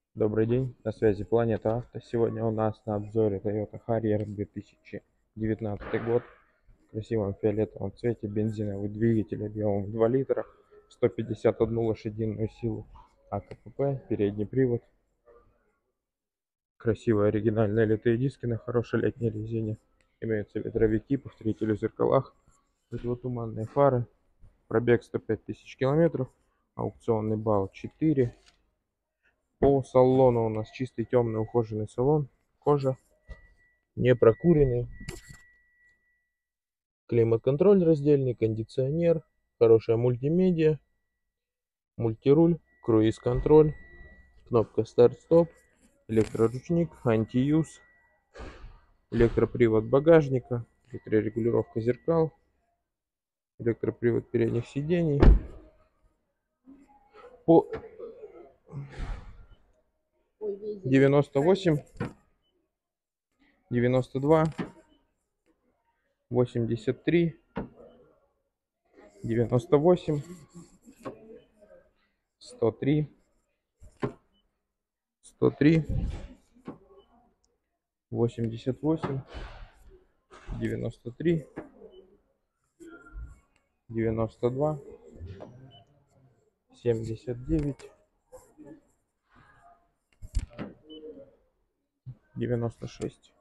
Добрый день, на связи Планета Авто. Сегодня у нас на обзоре Toyota Harrier 2019 год в красивом фиолетовом цвете, бензиновый двигатель объемом 2 литра, 151 лошадиную силу, АКПП, передний привод, красивые оригинальные литые диски на хорошей летней резине, имеются ветровики, повторители в зеркалах, противотуманные фары, пробег 105 тысяч километров, аукционный балл 4. По салону у нас чистый темный ухоженный салон, кожа, не прокуренный, климат-контроль раздельный, кондиционер, хорошая мультимедиа, мультируль, круиз-контроль, кнопка старт-стоп, электроручник, антиюз, электропривод багажника, электрорегулировка зеркал, электропривод передних сидений. По 98, 92, 83, 98, 103, 103, 88, 93, 92, 79, 96.